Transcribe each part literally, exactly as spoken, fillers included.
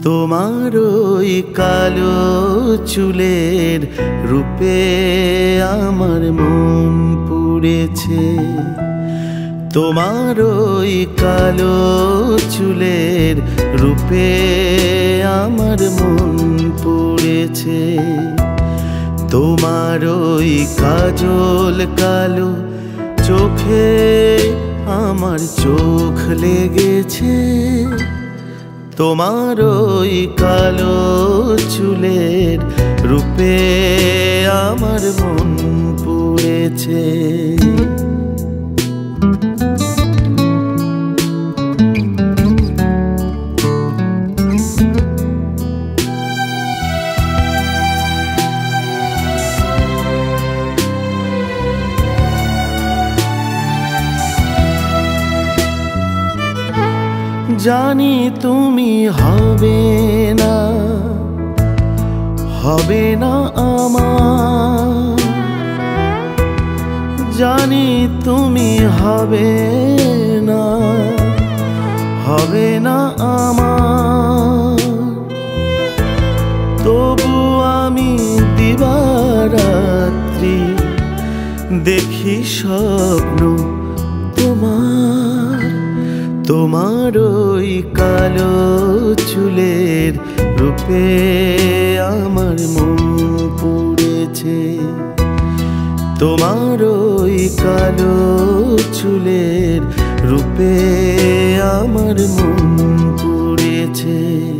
তোমার ওই কালো চুলের রূপে আমার মন পুড়েছে। তোমার ওই কালো চুলের রূপে আমার মন পুড়েছে। তোমার ওই কাজল কালো চোখে আমার চোখ লেগেছে। তোমার ওই কালো চুলের রূপে আমার মন পুড়েছে। জানি তুমি হবে না, হবে না আমার। জানি তুমি হবে না, হবে না আমার। তবু আমি দিবারাত্রি দেখি স্বপ্ন তোমার। তোমার ওই কালো চুলের রূপে আমার মন পুড়েছে। তোমার ওই কালো চুলের রূপে আমার মন পুড়েছে।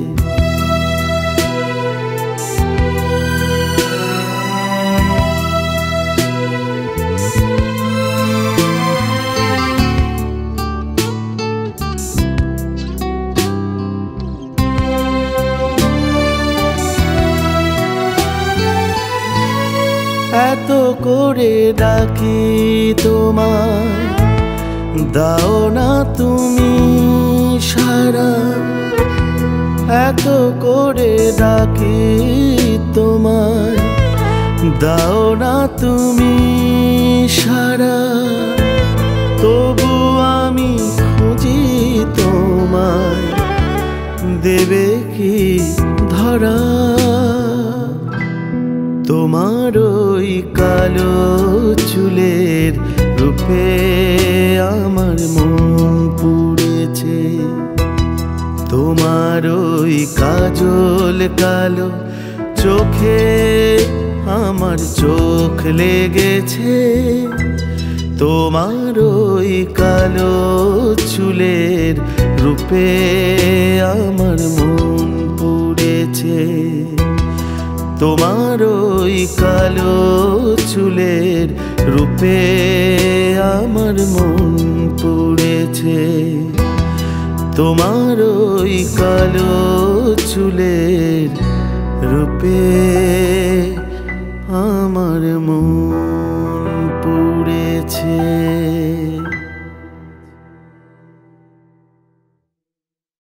এত করে ডাকি তোমায়, দাও না তুমি সাড়া। এত করে ডাকি তোমায়, দাও না তুমি সাড়া। তবু আমি খুঁজি তোমায়, দেবে কি ধরা। তোমার ওই কালো চুলের রূপে আমার মন পুড়েছে। তোমার ওই কাজল কালো চোখে আমার চোখ লেগেছে। তোমার ওই কালো চুলের রূপে আমার মন পুড়েছে। তোমার ওই কালো চুলের রূপে আমার মন পুড়েছে। তোমার ওই কালো চুলের রূপে আমার মন